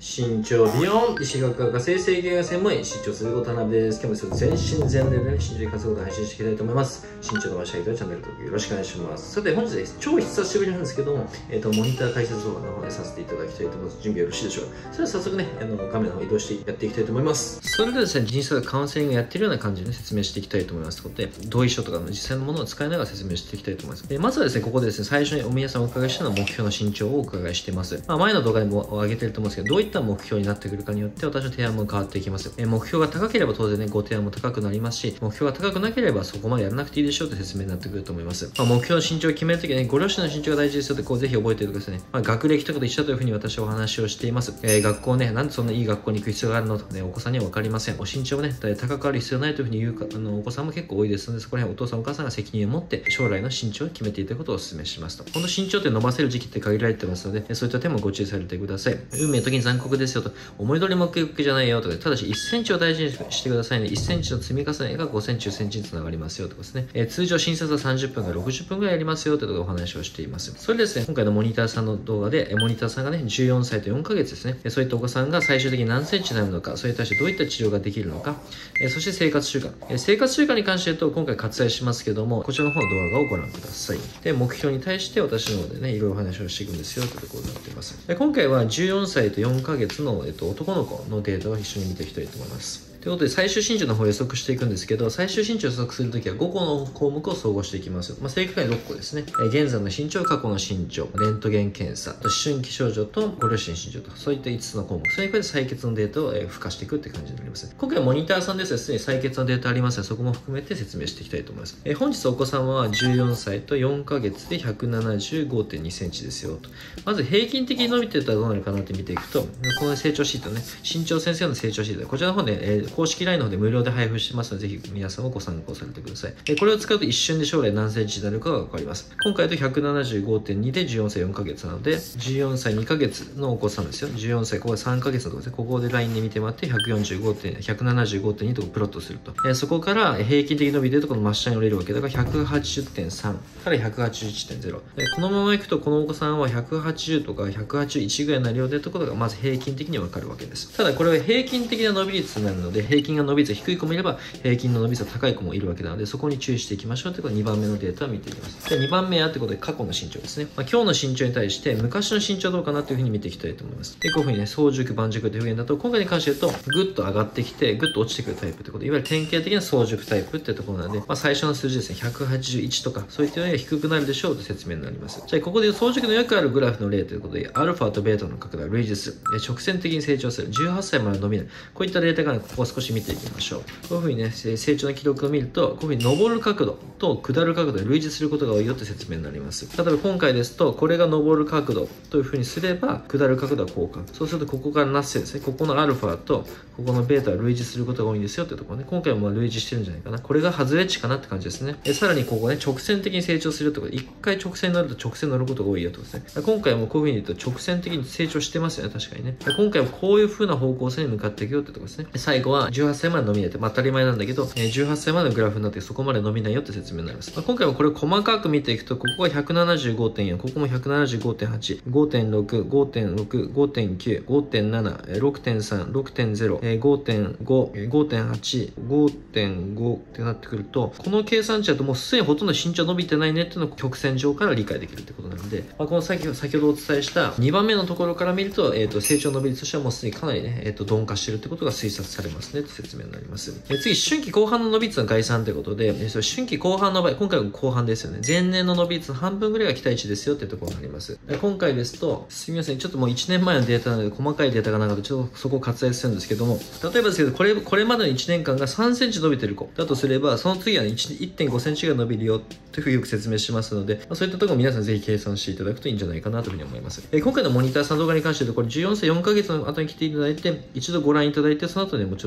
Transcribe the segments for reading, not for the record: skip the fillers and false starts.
身長ビヨン医師学科生成形が専門医身長することなべです。今日も全身全霊でね、身長活動を配信していきたいと思います。身長伸ばしたい人はチャンネル登録よろしくお願いします。さて本日です。超久しぶりなんですけども、モニター解説動画の方でさせていただきたいと思います。準備よろしいでしょうか。それでは早速ね、画面の方移動してやっていきたいと思います。それではですね、実際カウンセリングやってるような感じで、ね、説明していきたいと思います。ということで、同意書とかの実際のものを使いながら説明していきたいと思います。まずはですね、ここでですね、最初に皆さんお伺いしたのは目標の身長をお伺いしています。前の動画でも上げてると思うんですけど、どういった目標になってくるかによって私の提案も変わっていきます。目標が高ければ当然ね、ご提案も高くなりますし、目標が高くなければそこまでやらなくていいでしょうという説明になってくると思います。目標の身長を決めるときはね、ご両親の身長が大事ですよってぜひ覚えておいてくださいね。学歴とかと一緒というふうに私はお話をしています。学校ね、なんでそんないい学校に行く必要があるのとかね、お子さんには分かりません。お身長がね、高くある必要ないというふうに言うお子さんも結構多いですので、そこら辺お父さんお母さんが責任を持って将来の身長を決めていただくことをお勧めしますと。この身長って伸ばせる時期って限られてますので、そういった点もご注意されてください。運命の時に残酷ですよと、思い通り目標じゃないよとか、ただし1センチを大事にしてくださいね。1センチの積み重ねが5センチ、10センチにつながりますよとかですね。通常診察は30分から60分ぐらいやりますよというところをお話をしています。それでですね、今回のモニターさんの動画で、モニターさんがね、14歳と4ヶ月ですね。そういったお子さんが最終的に何センチになるのか、それに対してどういった治療ができるのか、そして生活習慣。生活習慣に関して言うと、今回割愛しますけども、こちらの方の動画をご覧ください。で、目標に対して私の方でね、いろいろお話をしていくんですよというところになっています。今回は14歳と4ヶ月の、男の子のデータを一緒に見ていきたいと思います。ということで、最終身長の方を予測していくんですけど、最終身長を予測するときは5個の項目を総合していきます。正確に6個ですね。現在の身長、過去の身長、レントゲン検査、思春期症状とご両親身長と、そういった5つの項目。それに加えて採血のデータを付加していくって感じになります。今回はモニターさんですね、採血のデータありますので、そこも含めて説明していきたいと思います。本日お子様は14歳と4ヶ月で 175.2 センチですよと。まず平均的に伸びてたらどうなるかなって見ていくと、この成長シートね、身長先生の成長シート、こちらの方で、公式 LINE の方で無料で配布してますので、ぜひ皆さんもご参考されてください。これを使うと一瞬で将来何センチになるかがわかります。今回だと 175.2 で14歳4ヶ月なので、14歳2ヶ月のお子さんですよ。14歳、ここで3ヶ月のところですね。ここで LINE で見てもらって、175.2 とプロットすると。そこから平均的に伸びているところの真下に折れるわけだから、180.3 から 181.0。このままいくと、このお子さんは180とか181ぐらいになるようでということが、まず平均的にわかるわけです。ただ、これは平均的な伸び率になるので、平均が伸び率が低い子もいれば、平均の伸び率が高い子もいるわけなので、そこに注意していきましょうということで、2番目のデータを見ていきます。で、2番目はということで、過去の身長ですね。今日の身長に対して、昔の身長どうかなというふうに見ていきたいと思います。で、こういうふうにね、早熟、晩熟という表現だと、今回に関して言うと、ぐっと上がってきて、ぐっと落ちてくるタイプということで、いわゆる典型的な早熟タイプっていうところなので、最初の数字ですね、181とか、そういったよりは低くなるでしょうと説明になります。じゃあ、ここで早熟のよくあるグラフの例ということで、アルファとベータの角度が類似する。直線的に成長する。18歳まで伸びない。こういったデータがね、ここを少し見ていきましょう。こういうふうにね、成長の記録を見ると、こういうふうに上る角度と下る角度で類似することが多いよと説明になります。例えば今回ですと、これが上る角度というふうにすれば、下る角度はこうか。そうすると、ここからなすですね。ここのアルファと、ここのベータは類似することが多いんですよってところね。今回も類似してるんじゃないかな。これが外れ値かなって感じですね。さらにここね、直線的に成長するってことで、一回直線になると直線に乗ることが多いよってことですね。今回もこういうふうに言うと直線的に成長してますよね。確かにね。今回はこういう風な方向性に向かっていくよってところですね。最後は18歳まで伸びないって、当たり前なんだけど、18歳までのグラフになってそこまで伸びないよって説明になります。今回もこれを細かく見ていくと、ここが 175.4、ここも 175.8、5.6、5.6、5.9、5.7、6.3、6.0、5.5、5.8、5.5 ってなってくると、この計算値だともうすでにほとんど身長伸びてないねっていうのを曲線上から理解できるってことなので、この先ほどお伝えした2番目のところから見ると、成長伸び率としてはもうすでにかなりね、鈍化しているってことが推察されますねと説明になります。次、思春期後半の伸び率の概算ということで、思春期後半の場合、今回は後半ですよね。前年の伸び率の半分ぐらいが期待値ですよっていうところになります。今回ですと、すみません、ちょっともう1年前のデータなので細かいデータがなかったらちょっとそこを割愛するんですけども、例えばですけど、これまでの1年間が3センチ伸びてる子だとすれば、その次は、ね、1.5 センチが伸びるよというふうによく説明しますので、そういったところを皆さんぜひ計算していただくといいんじゃないかなというふうに思います。今回のモニターさんの動画に関して言うと、これ14歳4ヶ月の後に来ていただいて、一度ご覧いただいて、その後でもちろん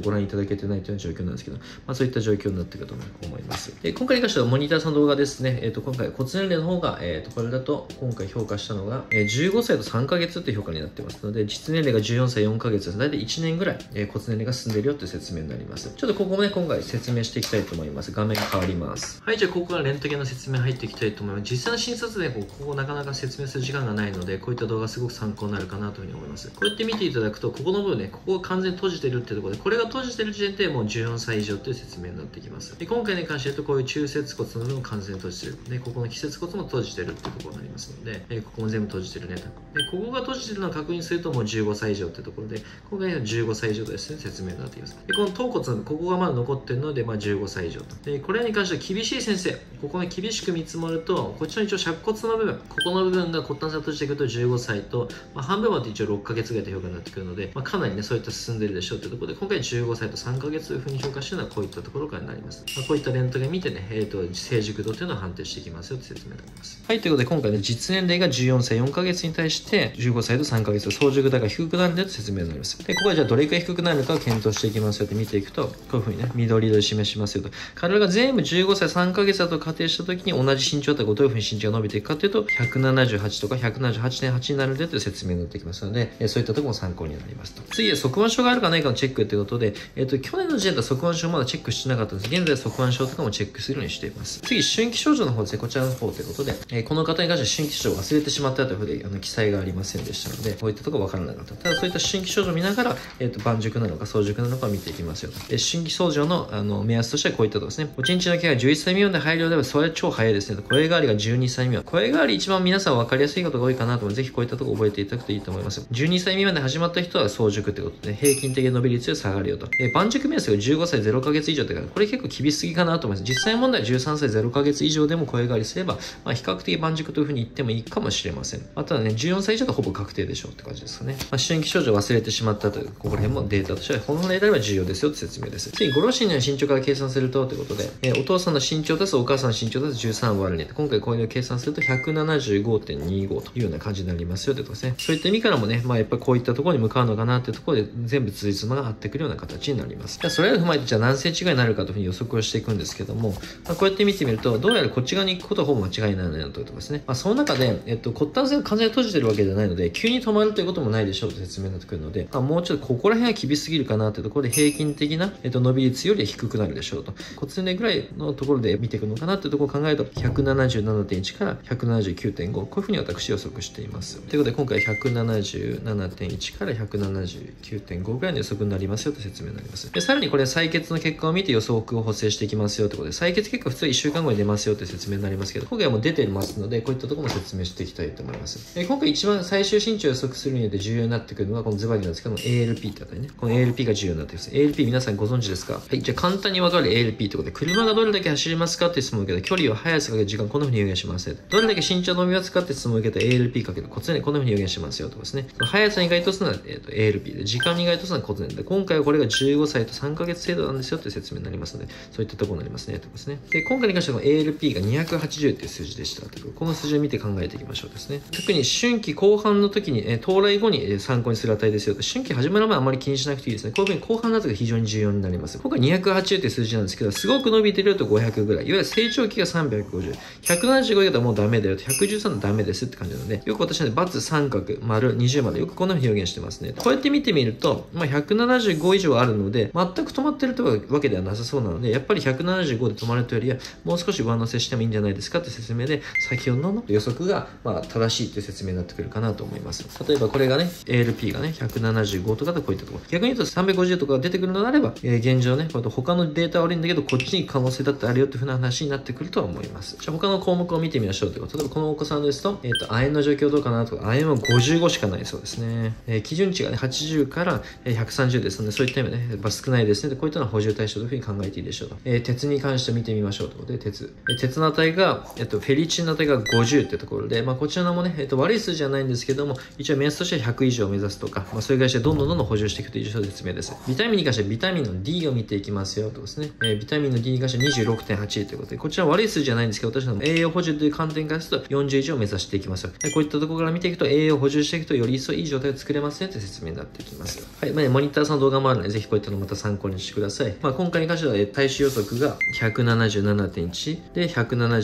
ご覧いただけてないというような状況なんですけど、そういった状況になっているかと思います。今回に関してはモニターさんの動画ですね。今回骨年齢の方が、これだと今回評価したのが、15歳と3ヶ月という評価になってますので、実年齢が14歳4ヶ月です。だいたい1年ぐらい、骨年齢が進んでいるよという説明になります。ちょっとここもね、今回説明していきたいと思います。画面変わります。はい、じゃあここからレントゲンの説明入っていきたいと思います。実際の診察でここなかなか説明する時間がないので、こういった動画すごく参考になるかなというふうに思います。こうやって見ていただくと、ここの部分ね、ここが完全に閉じてるっていうところで、これが閉じてる時点でもう14歳以上という説明になってきます。で今回に関して言うと、こういう中節骨の部分を完全に閉じてる。で、ここの気節骨も閉じてるっていうところになりますので、ここも全部閉じてるねと。で、ここが閉じてるのを確認するともう15歳以上っていうところで、今回は15歳以上とですね、説明になっています。で、この頭骨のここがまだ残ってるので、15歳以上と。で、これに関しては厳しい先生、ここね、厳しく見積もると、こっちの一応尺骨の部分、ここの部分が骨端線を閉じていくと15歳と、半分まで一応6ヶ月ぐらいという評価になってくるので、かなりね、そういった進んでるでしょうというところで、今回15歳と3ヶ月というふうに評価しているのはこういったところからになります。こういったレントゲン見てね、成熟度というのを判定していきますよという説明になります。はい、ということで今回ね、実年齢が14歳4ヶ月に対して15歳と3ヶ月、早熟度が低くなるんだと説明になります。で、ここはじゃあどれくらい低くなるのかを検討していきますよって見ていくと、こういうふうにね、緑色で示しますよと。彼らが全部15歳3ヶ月だと仮定したときに同じ身長だとどういうふうに身長が伸びていくかというと、178とか 178.8 になるんだという説明になってきますので、そういったところも参考になりますと。次は側腕症があるかないかのチェックということで、去年の時点では側腕症まだチェックしてなかったんです。現在側腕症とかもチェックするようにしています。次、春季症状の方ですね、こちらの方ということで、この方に関しては春季症状を忘れてしまったというふうで、記載がありませんでしたので、こういったところ分からなかった。ただ、そういった春季症状を見ながら、晩熟なのか早熟なのかを見ていきますよ。春季症状の目安としてはこういったところですね。おちんちんの毛が11歳未満で入るようであれば、それは超早いですね。声変わりが12歳未満。声変わり一番皆さん分かりやすいことが多いかなと思うので、ぜひこういったところ覚えていただくといいと思います。12歳未満で始まった人は早熟ということで、平均的な伸び率が下がるよと。晩熟目安が15歳0ヶ月以上というから、これ結構厳しすぎかなと思います。実際問題は13歳0ヶ月以上でも声変わりすれば、比較的晩熟というふうに言ってもいいかもしれません。ただね、14歳以上でほぼ確定でしょうって感じですかね。春季症状を忘れてしまったという、ここら辺もデータとしては、本来であれば重要ですよって説明です。次、ご両親の身長から計算するとということで、お父さんの身長足すお母さんの身長足す13割る2。今回こういうのを計算すると 175.25 というような感じになりますよということですね。そういった意味からもね、やっぱりこういったところに向かうのかなっていうところで、全部辻褄が合ってくるような形になります。それらを踏まえて、じゃあ何センチぐらいになるかというふうに予測をしていくんですけども、こうやって見てみると、どうやらこっち側に行くことはほぼ間違いないなというところですね。その中で、骨端線が完全に閉じてるわけじゃないので、急に止まるということもないでしょうと説明になってくるので、もうちょっとここら辺は厳しすぎるかなというところで、平均的な、伸び率より低くなるでしょうと。骨年齢ぐらいのところで見ていくのかなというところを考えると、177.1 から 179.5、こういうふうに私予測しています。ということで、今回 177.1 から 179.5 ぐらいの予測になりますよと説明になります。で、さらにこれ採血の結果を見て予測を補正していきますよということで、採血結果普通は1週間後に出ますよという説明になりますけど、今回はもう出てますので、こういったところも説明していきたいと思います。今回一番最終身長を予測するによって重要になってくるのは、このズバリなんですけども、ALP ってあたりね。この ALP が重要になっています。ALP 皆さんご存知ですか？はい。じゃあ簡単にわかる ALP ということで、車がどれだけ走れますかって質問を受けた距離を速さかける時間、こんな風に表現します。どれだけ身長伸びますかって質問を受けた ALP かける骨年、こんな風に表現しますよとかですね。速さに該当するのは、ALP で、時間に該当するのは骨年で、今回はこれが15歳と3ヶ月程度なんですよという説明になりますので、そういったところになりますねとかですね。で、今回に関しては ALP が280っていう数字でしたという、この数字を見て考えていきましょうですね。特に春季後半の時に、到来後に参考にする値ですよと。春季始まる前はあまり気にしなくていいですね。こういうふうに後半のやつが非常に重要になります。今回280っていう数字なんですけど、すごく伸びてると500ぐらい。いわゆる成長期が350。175だともうダメだよと。113はダメですって感じなので、よく私はね、×三角、丸、20までよくこんな風に表現してますね。こうやって見てみると、175以上あるので、全く止まってるというわけではなさそうなので、やっぱり175で止まるというよりは、もう少し上乗せしてもいいんじゃないですかって説明で、先ほどの予測が、正しいという説明になってくるかなと思います。例えばこれがね、ALP がね、175とかでこういったところ。逆に言うと350とかが出てくるのであれば、現状ね、こうやって他のデータは悪いんだけど、こっちに可能性だってあるよというふうな話になってくるとは思います。じゃあ他の項目を見てみましょうということ。例えばこのお子さんですと、亜鉛の状況どうかなとか、亜鉛は55しかないそうですね。基準値がね、80から130ですので、そういった意味でね、少ないですね。こういったのは補充対象というふうに考えていいでしょうと。鉄に関して見てみましょうということで、鉄の値が、フェリチンの値が50ってところで、こちらのもね、悪い数字じゃないんですけども、一応目安としては100以上を目指すとか、それぐらいしてどんどん補充していくという説明です。ビタミンに関してはビタミンの D を見ていきますよとですね。ビタミンの D に関しては 26.8 ということで、こちら悪い数字じゃないんですけど、私の栄養補充という観点からすると40以上を目指していきますよ。こういったところから見ていくと、栄養を補充していくとより一層いい状態を作れますねという説明になっていきます。はい。モニターさんの動画もあるので、 ぜひこういったのまた参考にしてください。今回に関しては、体重予測が 177.1 で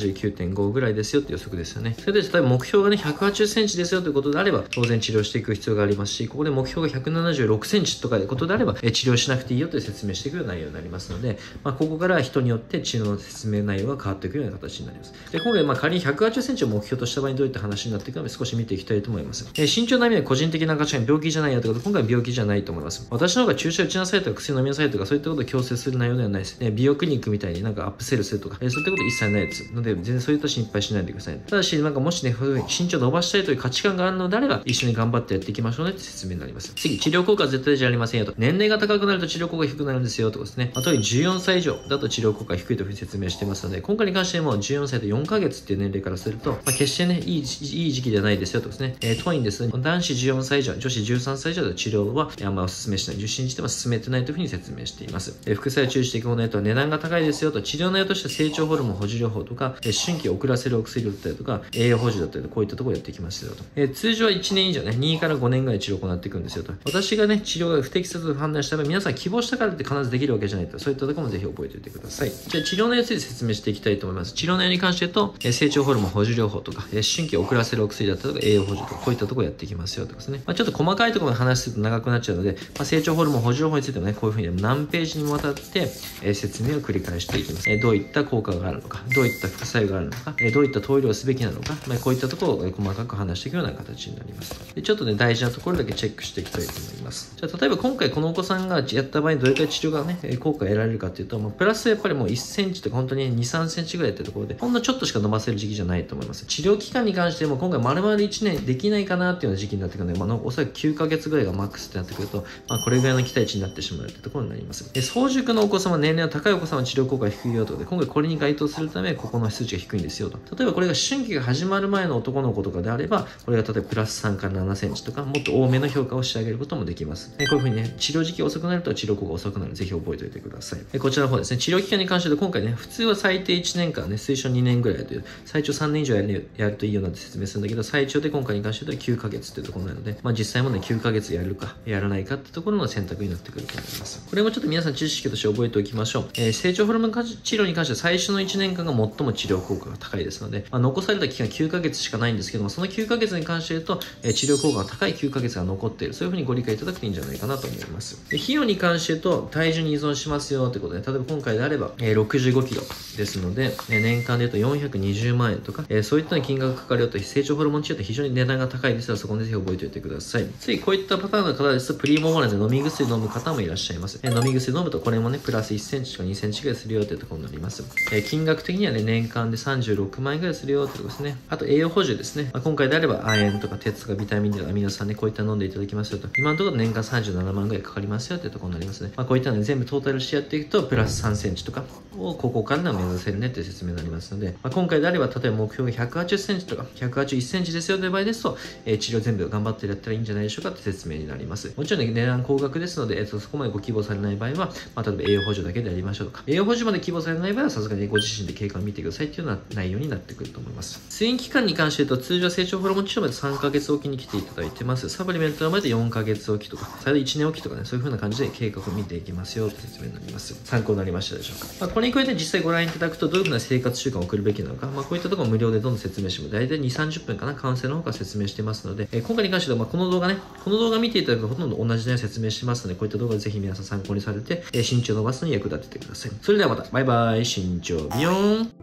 179.5 ぐらいですよって予測ですよね。それで、例えば目標がね、180センチですよということであれば、当然治療していく必要がありますし、ここで目標が176センチとかいうことであれば、治療しなくていいよという説明していくような内容になりますので、ここから人によって治療の説明内容が変わっていくような形になります。で、今回、仮に180センチを目標とした場合にどういった話になっていくのか少し見ていきたいと思います。身長並みは個人的な価値観、病気じゃないよということで、今回は病気じゃないと思います。私の方が注射打ちなさいとか薬飲みなさいとか、そういったことを強制する内容ではないです。美容クリニックみたいになんかアップセルするとか、そういったこと一切ないです。ので、全然そういった心配しないでください。ただし、もしね、身長伸ばしたいという価値観があるのであれば、一緒に頑張ってやっていきましょうねって説明になります。次、治療効果は絶対じゃありませんよと。年齢が高くなると治療効果が低くなるんですよとかですね。特に14歳以上だと治療効果が低いというふうに説明してますので、今回に関しても14歳と4ヶ月っていう年齢からすると、決してね、いい時期ではないですよとですね。当院ですね、男子14歳以上、女子13歳以上で治療はあんまお勧めしない。受診しても勧めてないというふうに説明しています。副作用注意していくものへと値段が高いですよと、治療内容として成長ホルモン補充療法とか、春季を遅らせるお薬だったりとか、栄養補充だったりとか、こういったところをやっていきますよと。通常は1年以上ね、2から5年ぐらい治療を行っていくんですよと。私がね、治療が不適切と判断した場合、皆さん希望したからって必ずできるわけじゃないと。そういったところもぜひ覚えておいてください。じゃあ治療内容について説明していきたいと思います。治療内容に関して言うと、成長ホルモン補充療法とか、春季を遅らせるお薬だったりとか、栄養補充とか、こういったところをやっていきますよとかですね。ちょっと細かいところまで話すると長くなっちゃうので、成長ホルモン補充療法についてもね、こういうふうに何ページにもわたって、説明を繰り返していきます。どういった効果があるのか、どういった副作用があるのか、どういった投与をすべきなのか、こういったところを細かく話していくような形になります。でちょっとね、大事なところだけチェックしていきたいと思います。じゃあ、例えば今回このお子さんがやった場合にどれくらい治療がね、効果が得られるかっていうと、プラスやっぱりもう1センチとか本当に2、3センチぐらいってところで、ほんのちょっとしか伸ばせる時期じゃないと思います。治療期間に関しても今回丸々1年できないかなっていうような時期になってくるので、おそらく9ヶ月ぐらいがマックスってなってくると、これぐらいの期待値になってしまうってところになります。早熟のお子様、年齢の高いお子様の治療効果が低いよということで、今回これに該当するため、ここの数値が低いんですよと。例えばこれが春季が始まる前の男の子とかであれば、これが例えばプラス3から7センチとか、もっと多めの評価をしてあげることもできます。こういうふうにね、治療時期遅くなると治療効果が遅くなる。ぜひ覚えておいてください。こちらの方ですね、治療期間に関しては今回ね、普通は最低1年間ね、推奨2年ぐらいという、最長3年以上やるといいよなんて説明するんだけど、最長で今回に関しては9ヶ月っていうところなので、実際もね、9ヶ月やるか、やらないかってところの選択になってくると思います。これもちょっと皆さん知識として覚えておきましょう。成長ホルモン治療に関しては最初の1年間が最も治療効果が高いですので、残された期間9ヶ月しかないんですけども、その9ヶ月に関して言うと、治療効果が高い9ヶ月が残っている。そういうふうにご理解いただくといいんじゃないかなと思います。費用に関して言うと、体重に依存しますよということで、例えば今回であれば、65キロですので、年間で言うと420万円とか、そういった金額がかかるよと、成長ホルモン治療って非常に値段が高いですが、そこにぜひ覚えておいてください。次、こういったパターンの方ですと、プリモモラで飲み薬飲む方もいらっしゃいます。飲み薬飲むと、これもね、プラス1センチとか2センチぐらいするよというところになります。金額的にはね、年間で36万円ぐらいするよということですね。あと、栄養補充ですね。今回であれば、亜鉛とか鉄とかビタミン D とかアミノ酸ね、こういった飲んでいただきますよと。今のところ年間37万ぐらいかかりますよというところになりますね。こういったので全部トータルしてやっていくと、プラス3センチとかをここから目指せるねという説明になりますので、今回であれば、例えば目標が180センチとか181センチですよという場合ですと、治療全部頑張ってやったらいいんじゃないでしょうかという説明になります。もちろんね、値段高額ですので、そこまでご希望されない場合は、例えば栄養補助だけでやりましょうとか、栄養補助まで希望されない場合は、さすがにご自身で経過を見てくださいというような内容になってくると思います。通院期間に関して言うと、通常成長ホルモン治療まで3ヶ月おきに来ていただいてます。サプリメントはまで4ヶ月おきとか、最大1年おきとかね、そういう風な感じで計画を見ていきますよという説明になります。参考になりましたでしょうか。これに加えて実際ご覧いただくと、どういう風な生活習慣を送るべきなのか、こういったところも無料でどんどん説明しても、大体2、30分かな、カウンセラーの方から説明してますので、今回に関しては、この動画見ていただくとほとんど同じように説明してますので、こういった動画をぜひ皆さん参考にされて、身長を伸ばすのに役立ててください。それではまた、バイバイ、身長ビヨーン。